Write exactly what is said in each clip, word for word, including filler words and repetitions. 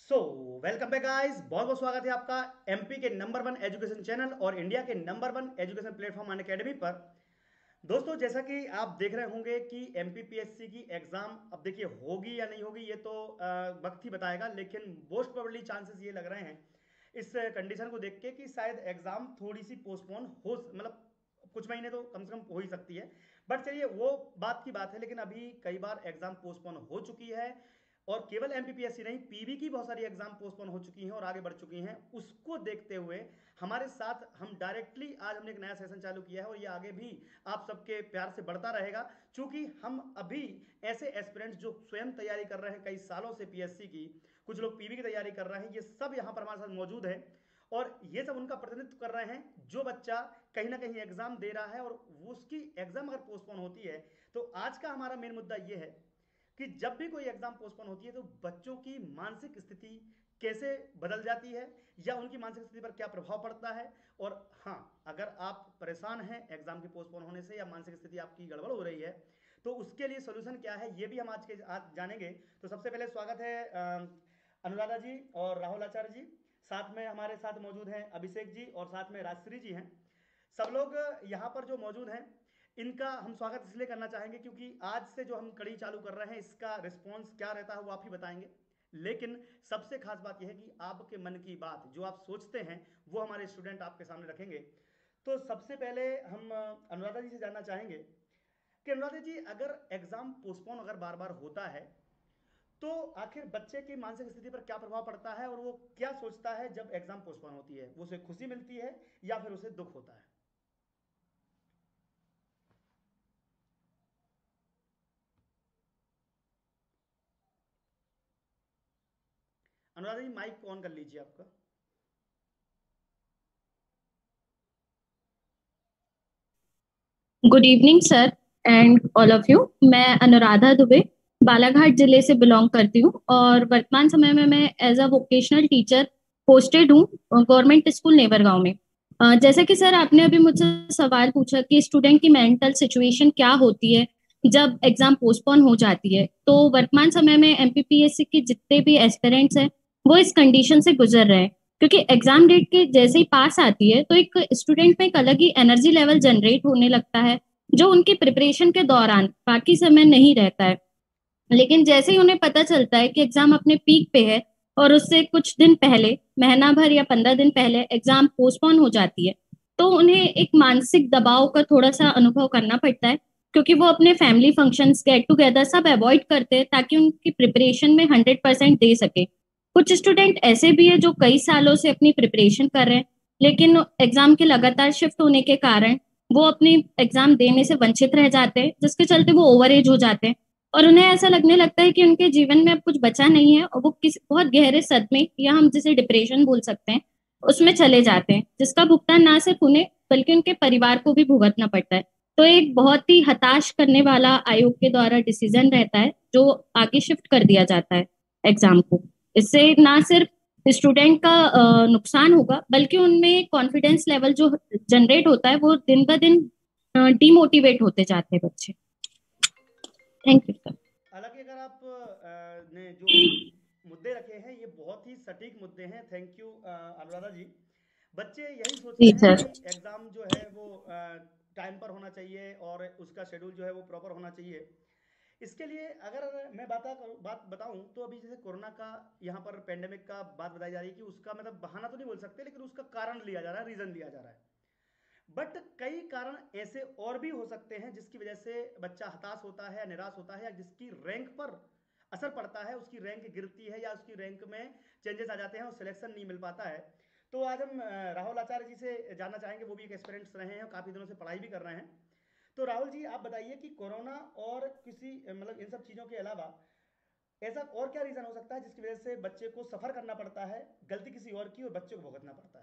So welcome back guys, बहुत बहुत स्वागत है आपका एमपी के नंबर वन एजुकेशन चैनल और इंडिया के नंबर वन एजुकेशन प्लेटफॉर्म अनअकैडमी पर। दोस्तों, जैसा कि आप देख रहे होंगे कि एमपीपीएससी की एग्जाम अब देखिए होगी या नहीं होगी ये तो अ, वक्त ही बताएगा, लेकिन मोस्ट प्रोबेबली चांसेस ये लग रहे हैं इस कंडीशन को देख के कि शायद एग्जाम थोड़ी सी पोस्टपोन हो, मतलब कुछ महीने तो कम से कम हो ही सकती है। बट चलिए वो बात की बात है, लेकिन अभी कई बार एग्जाम पोस्टपोन हो चुकी है और केवल एमपीपीएससी नहीं, पीवी की बहुत सारी एग्जाम पोस्टपोन हो चुकी हैं और आगे बढ़ चुकी हैं। उसको देखते हुए हमारे साथ हम डायरेक्टली आज हमने एक नया सेशन चालू किया है और ये आगे भी आप सबके प्यार से बढ़ता रहेगा, क्योंकि हम अभी ऐसे एस्पिरेंट्स जो स्वयं तैयारी कर रहे हैं कई सालों से पीएससी की, कुछ लोग पीवी की तैयारी कर रहे हैं, ये सब यहाँ पर हमारे साथ मौजूद है और ये सब उनका प्रतिनिधित्व कर रहे हैं जो बच्चा कहीं ना कहीं एग्जाम दे रहा है और उसकी एग्जाम अगर पोस्टपोन होती है तो आज का हमारा मेन मुद्दा ये है कि जब भी कोई एग्जाम पोस्टपोन होती है तो बच्चों की मानसिक स्थिति कैसे बदल जाती है या उनकी मानसिक स्थिति पर क्या प्रभाव पड़ता है। और हाँ, अगर आप परेशान हैं एग्जाम के पोस्टपोन होने से या मानसिक स्थिति आपकी गड़बड़ हो रही है तो उसके लिए सोल्यूशन क्या है ये भी हम आज के आज जानेंगे। तो सबसे पहले स्वागत है अ, अनुराधा जी और राहुल आचार्य जी, साथ में हमारे साथ मौजूद हैं अभिषेक जी और साथ में राजश्री जी हैं। सब लोग यहाँ पर जो मौजूद हैं इनका हम स्वागत इसलिए करना चाहेंगे क्योंकि आज से जो हम कड़ी चालू कर रहे हैं इसका रिस्पॉन्स क्या रहता है वो आप ही बताएंगे, लेकिन सबसे खास बात यह है कि आपके मन की बात जो आप सोचते हैं वो हमारे स्टूडेंट आपके सामने रखेंगे। तो सबसे पहले हम अनुराधा जी से जानना चाहेंगे कि अनुराधा जी, अगर एग्जाम पोस्टपोन अगर बार बार होता है तो आखिर बच्चे की मानसिक स्थिति पर क्या प्रभाव पड़ता है और वो क्या सोचता है जब एग्जाम पोस्टपोन होती है? वो उसे खुशी मिलती है या फिर उसे दुख होता है? अनुराधा जी, माइक ऑन कर लीजिए आपका। Good evening sir and all of you. मैं अनुराधा दुबे बालाघाट जिले से बिलोंग करती हूँ और वर्तमान समय में मैं as a vocational teacher posted हूँ गवर्नमेंट स्कूल नेवरगांव में। अ, जैसे कि सर आपने अभी मुझसे सवाल पूछा कि स्टूडेंट की मेंटल सिचुएशन क्या होती है जब एग्जाम पोस्टपोन हो जाती है, तो वर्तमान समय में एमपीपीएससी के जितने भी एस्पिरेंट्स हैं वो इस कंडीशन से गुजर रहे हैं, क्योंकि एग्जाम डेट के जैसे ही पास आती है तो एक स्टूडेंट में एक अलग ही एनर्जी लेवल जनरेट होने लगता है जो उनकी प्रिपरेशन के दौरान बाकी समय नहीं रहता है। लेकिन जैसे ही उन्हें पता चलता है कि एग्जाम अपने पीक पे है और उससे कुछ दिन पहले, महीना भर या पंद्रह दिन पहले एग्जाम पोस्टपोन हो जाती है, तो उन्हें एक मानसिक दबाव का थोड़ा सा अनुभव करना पड़ता है, क्योंकि वो अपने फैमिली फंक्शंस, गेट टुगेदर सब अवॉइड करते हैं ताकि उनकी प्रिपरेशन में हंड्रेड परसेंट दे सके। कुछ स्टूडेंट ऐसे भी है जो कई सालों से अपनी प्रिपरेशन कर रहे हैं, लेकिन एग्जाम के लगातार शिफ्ट होने के कारण वो अपनी एग्जाम देने से वंचित रह जाते हैं, जिसके चलते वो ओवर एज हो जाते हैं और उन्हें ऐसा लगने लगता है कि उनके जीवन में अब कुछ बचा नहीं है और वो किस बहुत गहरे सदमे या हम जिसे डिप्रेशन बोल सकते हैं उसमें चले जाते हैं, जिसका भुगतान ना सिर्फ उन्हें बल्कि उनके परिवार को भी भुगतना पड़ता है। तो एक बहुत ही हताश करने वाला आयोग के द्वारा डिसीजन रहता है जो आगे शिफ्ट कर दिया जाता है एग्जाम को। इससे ना सिर्फ स्टूडेंट का अ, नुकसान होगा बल्कि उनमें कॉन्फिडेंस लेवल जो जनरेट होता है वो दिन ब दिन डिमोटिवेट होते जाते हैं बच्चे। Thank you sir. हालांकि अगर आप अ, ने जो मुद्दे रखे हैं ये बहुत ही सटीक मुद्दे हैं, थैंक यू अनुराधा जी। बच्चे यही सोचते जी हैं सर। कि एग्ज़ाम जो है वो टाइम पर होना चाहिए और उसका शेड्यूल जो है वो प्रॉपर होना चाहिए। इसके लिए अगर मैं बात करूं बात बताऊं तो अभी जैसे कोरोना का यहाँ पर पेंडेमिक का बात बताई जा रही है कि उसका मतलब बहाना तो नहीं बोल सकते, लेकिन उसका कारण लिया जा रहा है, रीज़न लिया जा रहा है। बट कई कारण ऐसे और भी हो सकते हैं जिसकी वजह से बच्चा हताश होता है, निराश होता है, या जिसकी रैंक पर असर पड़ता है, उसकी रैंक गिरती है या उसकी रैंक में चेंजेस आ जाते हैं और सिलेक्शन नहीं मिल पाता है। तो आज हम अ, राहुल आचार्य जी से जानना चाहेंगे, वो भी एक एक्सपीरियंस रहे हैं और काफ़ी दिनों से पढ़ाई भी कर रहे हैं। तो राहुल जी, आप बताइए कि कोरोना और किसी मतलब इन सब चीज़ों के अलावा ऐसा और क्या रीज़न हो सकता है जिसकी वजह से बच्चे को सफ़र करना पड़ता है, गलती किसी और की और बच्चे को भुगतना पड़ता है?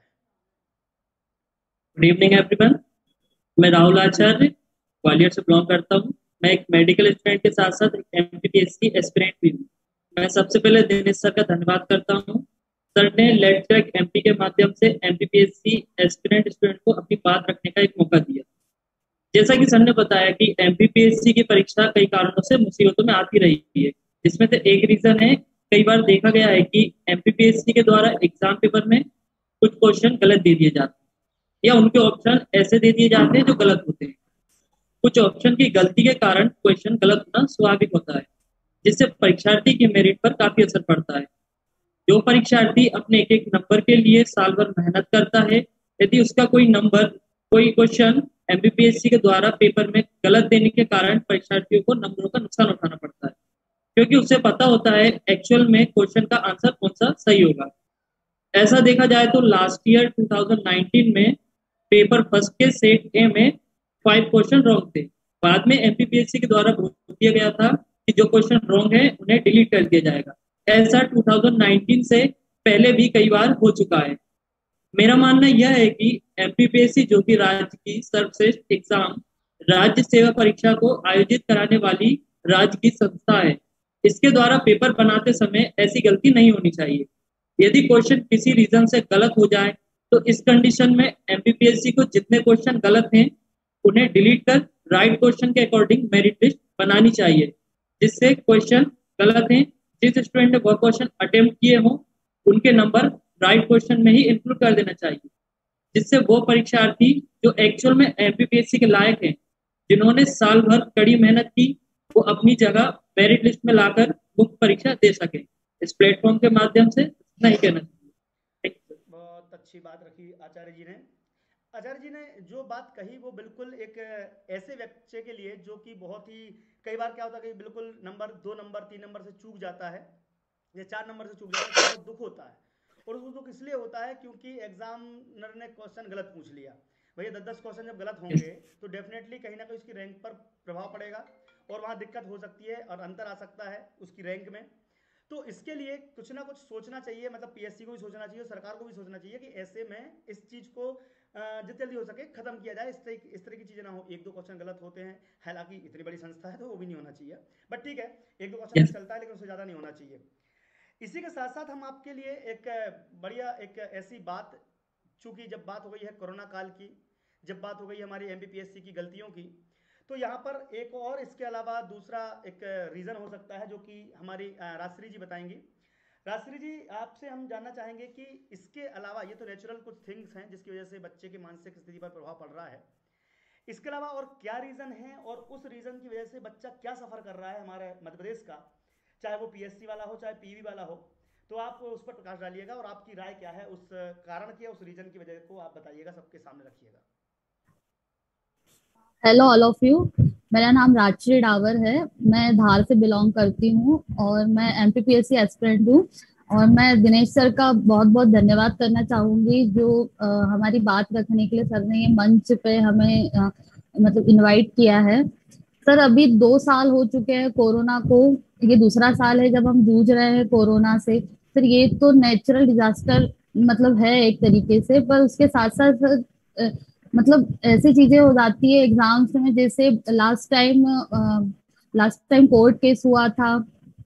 Good evening everyone. मैं राहुल आचार्य ग्वालियर से बिलोंग करता हूँ। मैं एक मेडिकल स्टूडेंट के साथ साथ एक एमपीपीएससी एस्पिरेंट भी हूँ। मैं सबसे पहले दिनेश सर का धन्यवाद करता हूँ। सर ने लेट्स क्रैक एमपी के माध्यम से एमपीपीएससी एस्पिरेंट स्टूडेंट को अपनी बात रखने का एक मौका दिया। जैसा कि सर ने बताया कि एमपीपीएससी की परीक्षा कई कारणों से मुसीबतों में आती रही है, जिसमें से एक रीजन है कई बार देखा गया है कि एमपीपीएससी के द्वारा एग्जाम पेपर में कुछ क्वेश्चन गलत दे दिए जाते हैं या उनके ऑप्शन ऐसे दे दिए जाते हैं जो गलत होते हैं। कुछ ऑप्शन की गलती के कारण क्वेश्चन गलत होना स्वाभाविक होता है, जिससे परीक्षार्थी के मेरिट पर काफी असर पड़ता है। जो परीक्षार्थी अपने एक एक नंबर के लिए साल भर मेहनत करता है, यदि उसका कोई नंबर कोई क्वेश्चन एमपीपीएससी के द्वारा पेपर में गलत देने के कारण परीक्षार्थियों को नंबरों का नुकसान उठाना पड़ता है, क्योंकि उसे पता होता है एक्चुअल में क्वेश्चन का आंसर कौन सा सही होगा। ऐसा देखा जाए तो last year two thousand nineteen में पेपर फर्स्ट के सेट ए में फाइव क्वेश्चन रॉन्ग थे। बाद में एमपीपीएससी के द्वारा बोल दिया गया था कि जो क्वेश्चन रॉन्ग है उन्हें डिलीट कर दिया जाएगा। ऐसा टू थाउजेंड नाइनटीन से पहले भी कई बार हो चुका है। मेरा मानना यह है कि एमपीपीएससी जो कि राज्य की सर्वश्रेष्ठ एग्जाम राज्य सेवा परीक्षा को आयोजित कराने वाली राज्य की संस्था है, इसके द्वारा पेपर बनाते समय ऐसी गलती नहीं होनी चाहिए। यदि क्वेश्चन किसी रीजन से गलत हो जाए तो इस कंडीशन में एमपीपीएससी को जितने क्वेश्चन गलत हैं उन्हें डिलीट कर राइट क्वेश्चन के अकॉर्डिंग मेरिट लिस्ट बनानी चाहिए, जिससे क्वेश्चन गलत हैं जिस स्टूडेंट ने वह क्वेश्चन अटेम्प्ट किए हों उनके नंबर राइट क्वेश्चन में ही इंक्लूड कर देना चाहिए, जिससे वो परीक्षार्थी जो एक्चुअल में एमपीपीएससी के लायक हैं, जिन्होंने साल भर कड़ी मेहनत की, वो अपनी जगह मेरिट लिस्ट में लाकर मुख्य परीक्षा दे सके। इस प्लेटफॉर्म के माध्यम से नहीं कहना चाहिए। बहुत अच्छी बात रखी आचार्य जी ने। आचार्य जी ने जो बात कही वो बिल्कुल एक ऐसे बच्चे के लिए जो कि बहुत ही कई बार क्या होता है कि बिल्कुल नंबर दो नंबर तीन नंबर से चूक जाता है या चार नंबर से चूक जाता है तो बहुत दुख होता है। और उसको दुख इसलिए होता है क्योंकि एग्जामिनर ने क्वेश्चन गलत पूछ लिया। भैया दस दस क्वेश्चन जब गलत होंगे तो डेफिनेटली कहीं ना कहीं उसकी रैंक पर प्रभाव पड़ेगा और वहाँ दिक्कत हो सकती है और अंतर आ सकता है उसकी रैंक में। तो इसके लिए कुछ ना कुछ सोचना चाहिए, मतलब पीएससी को भी सोचना चाहिए, सरकार को भी सोचना चाहिए कि ऐसे में इस चीज़ को जितनी जल्दी हो सके खत्म किया जाए। इस तरह इस तरह की चीज़ें ना हो। एक दो क्वेश्चन गलत होते हैं, हालांकि इतनी बड़ी संस्था है तो वो भी नहीं होना चाहिए, बट ठीक है एक दो क्वेश्चन चलता है लेकिन उससे ज़्यादा नहीं होना चाहिए। इसी के साथ साथ हम आपके लिए एक बढ़िया एक ऐसी बात, चूंकि जब बात हो गई है कोरोना काल की, जब बात हो गई हमारी एमपीपीएससी की गलतियों की, तो यहाँ पर एक और इसके अलावा दूसरा एक रीज़न हो सकता है जो कि हमारी राजश्री जी बताएंगी। राजश्री जी आपसे हम जानना चाहेंगे कि इसके अलावा ये तो नेचुरल कुछ थिंग्स हैं जिसकी वजह से बच्चे की मानसिक स्थिति पर प्रभाव पड़ रहा है, इसके अलावा और क्या रीज़न है और उस रीज़न की वजह से बच्चा क्या सफ़र कर रहा है हमारे मध्य प्रदेश का, चाहे वो पीएससी वाला हो चाहे पीवी वाला हो, तो आप उस पर प्रकाश डालिएगा और आपकी राय क्या है उस कारण की, उस रीजन की वजह को आप बताइएगा, सबके सामने रखिएगा। हेलो ऑल ऑफ यू, मेरा नाम राजश्री डावर है। मैं धार से बिलोंग करती हूँ और मैं एमपीपीएससी एस्पिरेंट हूँ। और मैं दिनेश सर का बहुत बहुत धन्यवाद करना चाहूंगी जो आ, हमारी बात रखने के लिए सर ने ये मंच पे हमें आ, मतलब इनवाइट किया है। सर अभी दो साल हो चुके हैं कोरोना को, ये दूसरा साल है जब हम जूझ रहे हैं कोरोना से। सर ये तो नेचुरल डिजास्टर मतलब है एक तरीके से, पर उसके साथ साथ मतलब ऐसी चीजें हो जाती है एग्जाम्स में, जैसे last time last time court case हुआ था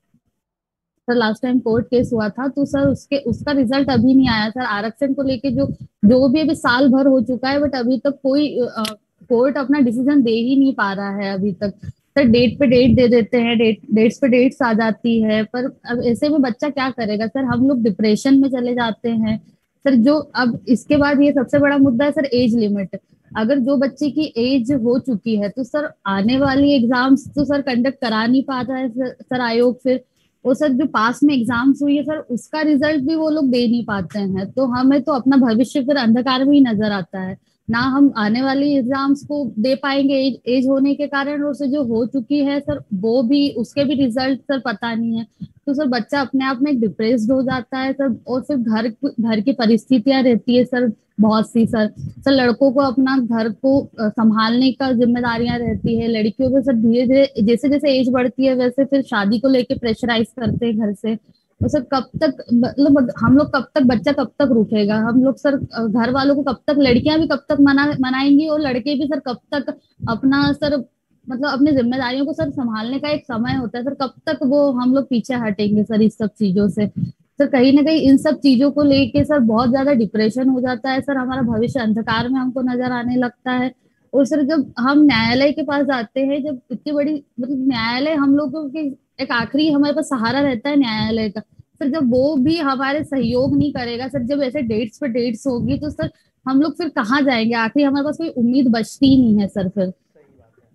sir last time court case हुआ था तो सर उसके उसका रिजल्ट अभी नहीं आया सर। आरक्षण को लेके जो जो भी अभी साल भर हो चुका है, बट अभी तक कोई कोर्ट अपना डिसीजन दे ही नहीं पा रहा है अभी तक। सर डेट पे डेट दे देते हैं, डेट डेट्स पे डेट्स आ जाती है, पर अब ऐसे में बच्चा क्या करेगा सर। हम लोग डिप्रेशन में चले जाते हैं सर। जो अब इसके बाद ये सबसे बड़ा मुद्दा है सर एज लिमिट। अगर जो बच्चे की एज हो चुकी है तो सर आने वाली एग्जाम्स तो सर कंडक्ट करा नहीं पाता है सर, सर आयोग। फिर वो सर जो पास में एग्जाम्स हुई है सर उसका रिजल्ट भी वो लोग दे नहीं पाते हैं, तो हमें तो अपना भविष्य फिर अंधकार में ही नजर आता है। ना हम आने वाली एग्जाम्स को दे पाएंगे एज, एज होने के कारण, और सर जो हो चुकी है सर वो भी उसके भी रिजल्ट सर पता नहीं है। तो सर बच्चा अपने आप में डिप्रेस्ड हो जाता है सर। और फिर घर घर की परिस्थितियां रहती है सर बहुत सी सर। सर लड़कों को अपना घर को संभालने का जिम्मेदारियां रहती है, लड़कियों को सर धीरे धीरे जैसे जैसे एज बढ़ती है वैसे फिर शादी को लेके प्रेशराइज करते हैं घर से। तो सर कब तक मतलब हम लोग कब तक, बच्चा कब तक रुकेगा, हम लोग सर घर वालों को कब तक, लड़कियां भी कब तक मना मनाएंगी और लड़के भी सर कब तक अपना सर मतलब अपनी जिम्मेदारियों को सर संभालने का एक समय होता है सर, कब तक वो हम लोग पीछे हटेंगे सर इस सब चीजों से। सर कहीं ना कहीं इन सब चीजों को लेके सर बहुत ज्यादा डिप्रेशन हो जाता है सर, हमारा भविष्य अंधकार में हमको नजर आने लगता है। और सर जब हम न्यायालय के पास जाते हैं, जब इतनी बड़ी मतलब न्यायालय हम लोगों की एक आखिरी हमारे पास सहारा रहता है न्यायालय का, सर जब वो भी हमारे सहयोग नहीं करेगा सर, जब ऐसे डेट्स पे डेट्स होगी तो सर हम लोग फिर कहाँ जाएंगे, आखिर हमारे पास कोई उम्मीद बचती ही नहीं है सर फिर। सही बात है।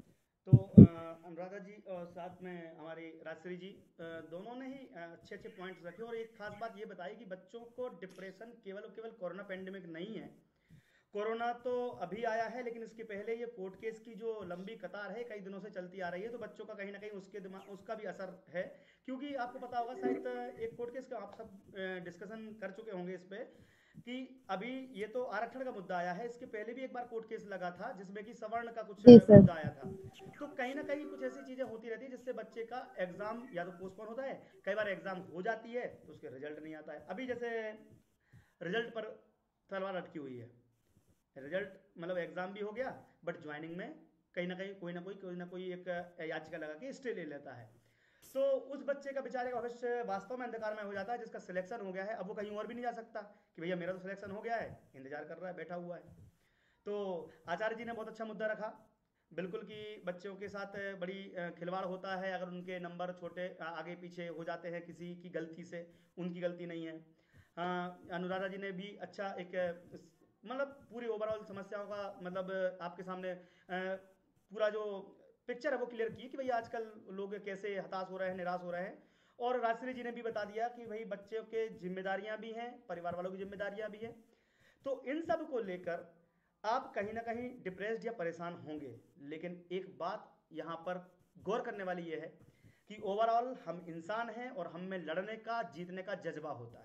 तो अ, अनुराधा जी और साथ में हमारी राजश्री जी, अ, दोनों ने ही अ, अच्छे अच्छे पॉइंट्स रखे और एक खास बात ये बताई कि बच्चों को डिप्रेशन केवल और केवल कोरोना पेंडेमिक नहीं है। कोरोना तो अभी आया है, लेकिन इसके पहले ये कोर्ट केस की जो लंबी कतार है कई दिनों से चलती आ रही है, तो बच्चों का कहीं ना कहीं उसके दिमाग उसका भी असर है। क्योंकि आपको पता होगा शायद एक कोर्ट केस का आप सब डिस्कशन कर चुके होंगे इस पे, कि अभी ये तो आरक्षण का मुद्दा आया है, इसके पहले भी एक बार कोर्ट केस लगा था जिसमें कि सवर्ण का कुछ जी अ, सर। मुद्दा आया था। तो कहीं ना कहीं कुछ ऐसी चीजें होती रहती है जिससे बच्चे का एग्जाम या तो पोस्टपोन होता है, कई बार एग्जाम हो जाती है तो उसके रिजल्ट नहीं आता है। अभी जैसे रिजल्ट पर तलवार अटकी हुई है, रिजल्ट मतलब एग्जाम भी हो गया, बट ज्वाइनिंग में कहीं ना कहीं कोई ना कोई कोई ना कोई एक याचिका लगा के स्टे ले लेता है। तो उस बच्चे का बेचारे का भविष्य वास्तव में अंधकार में हो जाता है, जिसका सिलेक्शन हो गया है। अब वो कहीं और भी नहीं जा सकता कि भैया मेरा तो सिलेक्शन हो गया है, इंतजार कर रहा है, बैठा हुआ है। तो आचार्य जी ने बहुत अच्छा मुद्दा रखा, बिल्कुल, कि बच्चों के साथ बड़ी अ, खिलवाड़ होता है अगर उनके नंबर छोटे अ, आगे पीछे हो जाते हैं किसी की गलती से, उनकी गलती नहीं है। हाँ, अनुराधा जी ने भी अच्छा एक अ, मतलब पूरी ओवरऑल समस्याओं का मतलब अ, आपके सामने अ, पूरा जो पिक्चर है वो क्लियर की कि भाई आजकल लोग कैसे हताश हो रहे हैं, निराश हो रहे हैं। और राजश्री जी ने भी बता दिया कि भाई बच्चों के जिम्मेदारियां भी हैं, परिवार वालों की जिम्मेदारियां भी हैं। तो इन सब को लेकर आप कहीं ना कहीं डिप्रेस्ड या परेशान होंगे, लेकिन एक बात यहाँ पर गौर करने वाली ये है कि ओवरऑल हम इंसान हैं और हम में लड़ने का, जीतने का जज्बा होता है।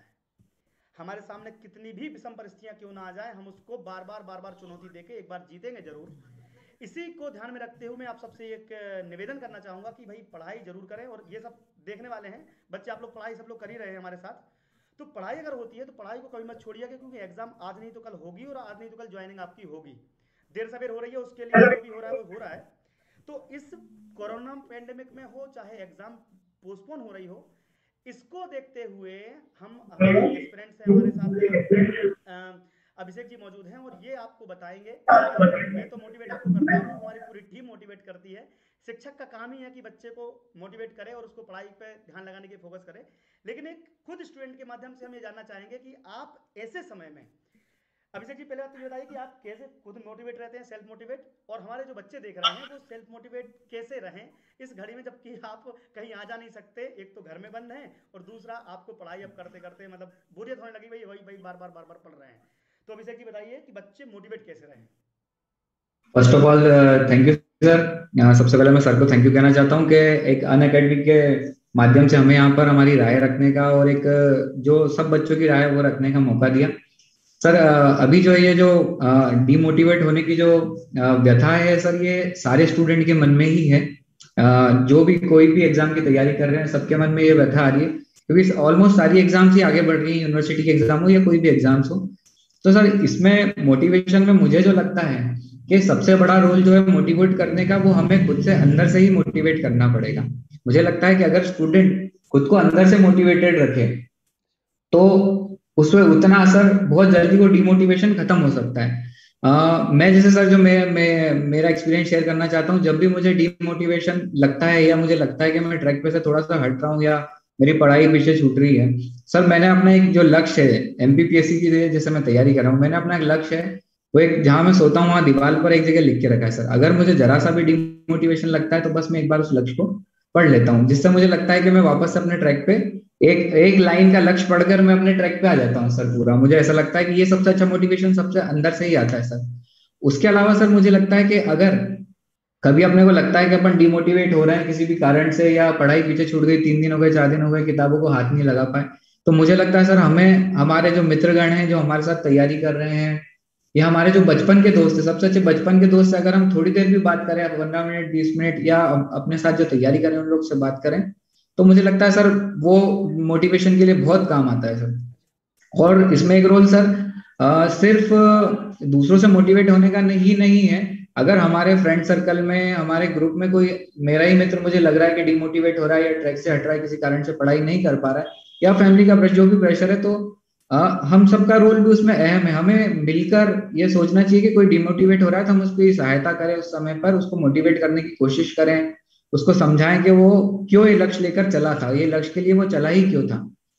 हमारे सामने कितनी भी विषम परिस्थितियां क्यों ना आ जाए, हम उसको बार बार बार बार चुनौती देके एक बार जीतेंगे जरूर। इसी को ध्यान में रखते हुए मैं आप सबसे एक निवेदन करना चाहूंगा कि भाई पढ़ाई जरूर करें। और ये सब देखने वाले हैं बच्चे, आप लोग पढ़ाई सब लोग कर ही रहे हैं हमारे साथ। तो पढ़ाई अगर होती है तो पढ़ाई को कभी मत छोड़िएगा, क्योंकि एग्जाम आज नहीं तो कल होगी और आज नहीं तो कल ज्वाइनिंग आपकी होगी। देर सवेर हो रही है, उसके लिए जो भी हो रहा है वो हो रहा है। तो इस कोरोना पेंडेमिक में हो चाहे एग्जाम पोस्टपोन हो रही हो, इसको देखते हुए हम हमारे एस्पिरेंट्स हैं हमारे साथ, अ, अभिषेक जी मौजूद हैं और ये आपको बताएंगे। मैं तो मोटिवेट आपको करता हूँ, हमारी पूरी टीम मोटिवेट करती है। शिक्षक का काम ही है कि बच्चे को मोटिवेट करे और उसको पढ़ाई पे ध्यान लगाने की फोकस करे। लेकिन एक खुद स्टूडेंट के माध्यम से हम ये जानना चाहेंगे कि आप ऐसे समय में, अभिषेक जी पहले बात तो ये बताइए कि आप कैसे खुद मोटिवेट रहते हैं, सेल्फ मोटिवेट, और हमारे जो बच्चे देख रहे हैं वो सेल्फ मोटिवेट कैसे रहें इस घड़ी में, जबकि आप कहीं आ जा नहीं सकते, एक तो घर में बंद हैं और दूसरा आपको पढ़ाई अब करते करते मतलब बोरियत होने लगी, भाई वही भाई बार बार बार बार पढ़ रहे हैं। तो अभिषेक जी बताइए कि बच्चे मोटिवेट कैसे रहें। First of all thank you sir. सबसे पहले मैं सर को थैंक यू कहना चाहता हूँ कि एक अन अकेडमी के माध्यम से हमें यहाँ पर हमारी राय रखने का और एक अ, जो सब बच्चों की राय वो रखने का मौका दिया। सर अ, अभी जो ये जो डीमोटिवेट होने की जो अ, व्यथा है सर, ये सारे स्टूडेंट के मन में ही है। अ, जो भी कोई भी एग्जाम की तैयारी कर रहे हैं सबके मन में ये व्यथा आ रही है, क्योंकि ऑलमोस्ट सारी एग्जाम्स ही आगे बढ़ रही है, यूनिवर्सिटी के एग्जाम हो या कोई भी एग्जाम्स हो। तो सर इसमें मोटिवेशन में मुझे जो लगता है कि सबसे बड़ा रोल जो है मोटिवेट करने का, वो हमें खुद से अंदर से ही मोटिवेट करना पड़ेगा। मुझे लगता है कि अगर स्टूडेंट खुद को अंदर से मोटिवेटेड रखे तो उसमें उतना असर बहुत जल्दी वो डिमोटिवेशन खत्म हो सकता है। अ, मैं जैसे सर जो मैं मैं मेरा एक्सपीरियंस शेयर करना चाहता हूँ, जब भी मुझे डिमोटिवेशन लगता है या मुझे लगता है कि मैं ट्रैक पे से थोड़ा सा हट रहा हूँ या मेरी पढ़ाई पीछे छूट रही है, सर मैंने अपना एक जो लक्ष्य है एमपीपीएससी की लिए जैसे मैं तैयारी कर रहा हूँ, मैंने अपना एक लक्ष्य है, वो एक जहां मैं सोता हूँ वहां दीवार पर एक जगह लिख के रखा है सर। अगर मुझे जरा सा भी डिमोटिवेशन लगता है तो बस मैं एक बार उस लक्ष्य को पढ़ लेता हूँ, जिससे मुझे लगता है कि मैं वापस अपने ट्रैक पे एक एक लाइन का लक्ष्य पढ़कर मैं अपने ट्रैक पे आ जाता हूँ सर पूरा। मुझे ऐसा लगता है कि ये सबसे अच्छा मोटिवेशन सबसे अंदर से ही आता है सर। उसके अलावा सर मुझे लगता है कि अगर कभी अपने को लगता है कि अपन डिमोटिवेट हो रहे हैं किसी भी कारण से, या पढ़ाई पीछे छूट गई, तीन दिन हो गए, चार दिन हो गए, किताबों को हाथ नहीं लगा पाए, तो मुझे लगता है सर हमें हमारे जो मित्रगण हैं जो हमारे साथ तैयारी कर रहे हैं, या हमारे जो बचपन के दोस्त है, सबसे अच्छे बचपन के दोस्त से अगर हम थोड़ी देर भी बात करें, पंद्रह मिनट बीस मिनट, या अपने साथ जो तैयारी करें उन लोग से बात करें, तो मुझे लगता है सर वो मोटिवेशन के लिए बहुत काम आता है सर। और इसमें एक रोल सर अ, सिर्फ दूसरों से मोटिवेट होने का नहीं नहीं है। अगर हमारे फ्रेंड सर्कल में, हमारे ग्रुप में कोई मेरा ही मित्र मुझे लग रहा है कि डिमोटिवेट हो रहा है या ट्रैक से हट रहा है, किसी कारण से पढ़ाई नहीं कर पा रहा है, या फैमिली का प्रेशर, जो भी प्रेशर है, तो आ, हम सबका रोल भी उसमें अहम है। हमें मिलकर ये सोचना चाहिए कि कोई डिमोटिवेट हो रहा है तो हम उसकी सहायता करें, उस समय पर उसको मोटिवेट करने की कोशिश करें, उसको समझाएं कि वो क्यों ये लक्ष्य लेकर चला था, ये लक्ष्य के लिए वो चला ही क्यों था।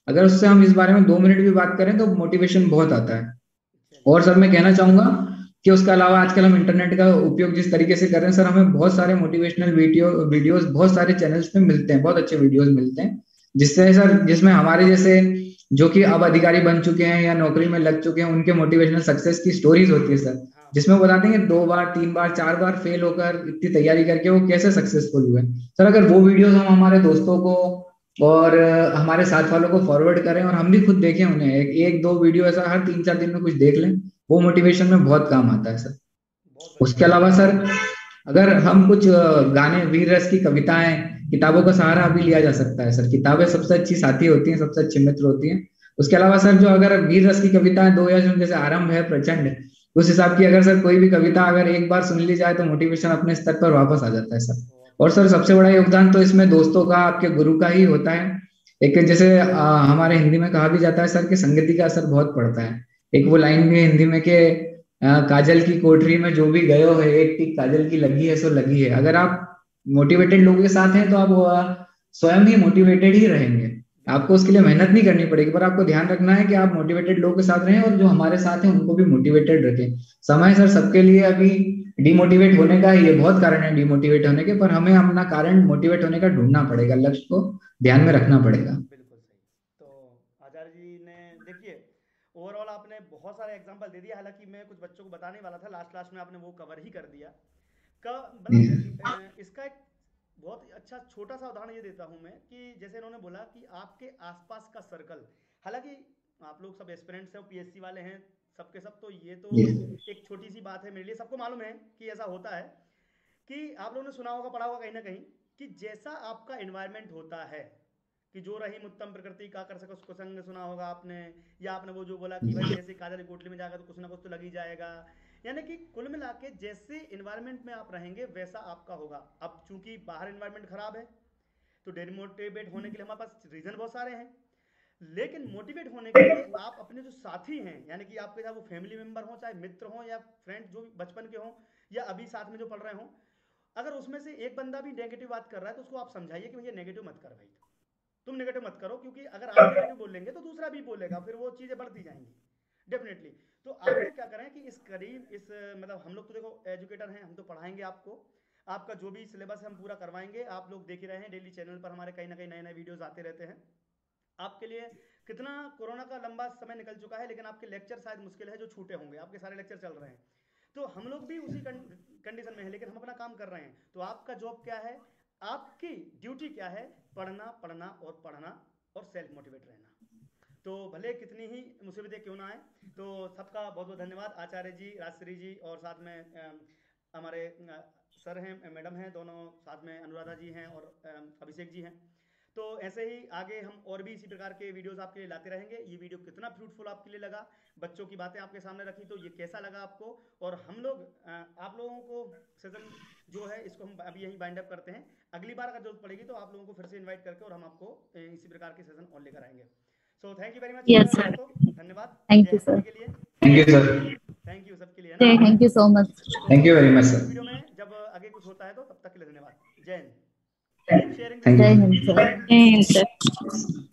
अगर उससे हम इस बारे में दो मिनट भी बात करें तो मोटिवेशन बहुत आता है। और सर मैं कहना चाहूंगा कि उसके अलावा आजकल हम इंटरनेट का उपयोग जिस तरीके से कर रहे हैं सर, हमें बहुत सारे मोटिवेशनल वीडियो वीडियोस बहुत सारे चैनल्स पे मिलते हैं, बहुत अच्छे वीडियोस मिलते हैं, जिससे सर जिसमें हमारे जैसे जो कि अब अधिकारी बन चुके हैं या नौकरी में लग चुके हैं उनके मोटिवेशनल सक्सेस की स्टोरीज होती है सर, जिसमें वो बताते हैं कि दो बार तीन बार चार बार फेल होकर इतनी तैयारी करके वो कैसे सक्सेसफुल हुए। सर अगर वो वीडियोस हम हमारे दोस्तों को और अ, हमारे साथ वालों को फॉरवर्ड करें और हम भी खुद देखें उन्हें, एक, एक दो वीडियो ऐसा हर तीन चार दिन में कुछ देख लें, वो मोटिवेशन में बहुत काम आता है सर। उसके अलावा सर अगर हम कुछ अ, गाने वीर रस की कविताएं, किताबों का सहारा अभी लिया जा सकता है सर, किताबें सबसे अच्छी साथी होती हैं, सबसे अच्छे मित्र होती हैं। उसके अलावा सर जो अगर वीर रस की कविताएं दो या जो जैसे आरंभ है प्रचंड, उस हिसाब की अगर सर कोई भी कविता अगर एक बार सुन ली जाए तो मोटिवेशन अपने स्तर पर वापस आ जाता है सर। और सर सबसे बड़ा योगदान तो इसमें दोस्तों का, आपके गुरु का ही होता है। एक जैसे अ, हमारे हिंदी में कहा भी जाता है सर कि संगति का असर बहुत पड़ता है। एक वो लाइन भी है हिंदी में कि अ, काजल की कोठरी में जो भी गयो है, एक टीक काजल की लगी है सो लगी है। अगर आप मोटिवेटेड लोगों के साथ हैं तो आप अ, स्वयं ही मोटिवेटेड ही रहेंगे, आपको उसके लिए मेहनत नहीं करनी पड़ेगी, पर आपको ध्यान रखना है कि आप मोटिवेटेड लोगों के साथ रहें और जो हमारे साथ हैं उनको भी मोटिवेटेड रखें। समय सर सबके लिए अभी डिमोटिवेट होने का ये बहुत कारण है डिमोटिवेट होने के, पर हमें अपना कारण मोटिवेट होने का ढूंढना पड़ेगा, लक्ष्य को ध्यान में रखना पड़ेगा। बिल्कुल सही। तो आचार्य जी ने देखिए ओवरऑल आपने बहुत सारे एग्जांपल दे दिया, हालांकि मैं कुछ बच्चों को बताने वाला था, लास्ट लास्ट में आपने वो कवर ही कर दिया। का जी मतलब सर। अ, इसका एक बहुत अच्छा छोटा सा उदाहरण ये देता हूँ मैं कि जैसे इन्होंने बोला कि आपके आसपास का सर्कल, हालांकि आप लोग सब एस्पिरेंट्स हैं, पीएससी वाले हैं, सबके सब, तो ये तो जी एक छोटी सी बात है मेरे लिए, सबको मालूम है कि ऐसा होता है कि आप लोगों ने सुना होगा पढ़ा होगा कहीं ना कहीं कि जैसा आपका एनवायरनमेंट होता है कि जो रही उत्तम प्रकृति का कर सके उसको संग, सुना होगा आपने, या आपने वो जो बोला कि भाई जैसे काजल की कोटली में जाकर तो कुछ ना कुछ तो लग ही जाएगा, यानी कि कुल मिला के जैसे इन्वायरमेंट में आप रहेंगे वैसा आपका होगा। अब चूंकि बाहर इन्वायरमेंट खराब है तो डिमोटिवेट होने के लिए हमारे पास रीजन बहुत सारे हैं, लेकिन मोटिवेट होने के लिए आप अपने जो साथी हैं, यानी कि आपके साथ वो फैमिली मेंबर हो, चाहे मित्र हो या फ्रेंड जो भी बचपन के हों या अभी साथ में जो पढ़ रहे हों, अगर उसमें से एक बंदा भी नेगेटिव बात कर रहा है तो उसको आप समझाइए कि भैया नेगेटिव मत कर भाई, तुम नेगेटिव मत करो, क्योंकि अगर आप नेगेटिव बोलेंगे तो दूसरा भी बोलेगा, फिर वो चीज़ें बढ़ती जाएंगी डेफिनेटली। तो आप लोग क्या करें कि इस करीब इस मतलब हम लोग तो देखो एजुकेटर हैं, हम तो पढ़ाएंगे आपको, आपका जो भी सिलेबस है हम पूरा करवाएंगे, आप लोग देख ही रहे हैं डेली चैनल पर हमारे कहीं ना कहीं नए नए वीडियोस आते रहते हैं आपके लिए। कितना कोरोना का लंबा समय निकल चुका है लेकिन आपके लेक्चर शायद मुश्किल है जो छूटे होंगे, आपके सारे लेक्चर चल रहे हैं, तो हम लोग भी उसी कंडीशन में हैं, लेकिन हम अपना काम कर रहे हैं। तो आपका जॉब क्या है, आपकी ड्यूटी क्या है, पढ़ना पढ़ना और पढ़ना और सेल्फ मोटिवेट रहना। तो भले कितनी ही मुसीबतें क्यों ना आए। तो सबका बहुत बहुत धन्यवाद, आचार्य जी, राजश्री जी, और साथ में अ, हमारे अ, सर हैं, मैडम हैं, दोनों साथ में अनुराधा जी हैं और अ, अभिषेक जी हैं। तो ऐसे ही आगे हम और भी इसी प्रकार के वीडियोस आपके लिए लाते रहेंगे। ये वीडियो कितना फ्रूटफुल आपके लिए लगा, बच्चों की बातें आपके सामने रखी, तो ये कैसा लगा आपको, और हम लोग अ, आप लोगों को सेशन जो है इसको हम अभी यहीं बाइंड अप करते हैं। अगली बार अगर जरूरत पड़ेगी तो आप लोगों को फिर से इनवाइट करके और हम आपको अ, इसी प्रकार के सेशन और लेकर आएंगे। So thank you very much yes sir, दोस्तों, धन्यवाद, थैंक जय यू हिंद सर। सभी के लिए, thank you sir. Thank you सबके लिए, है ना। Thank you so much. तो thank you very much next sir. Video में जब आगे कुछ होता है तो तब तक के लिए धन्यवाद, जय Hind, keep sharing this thank जय यू। Hind video, sir. जय हिंद। जय हिंद सर।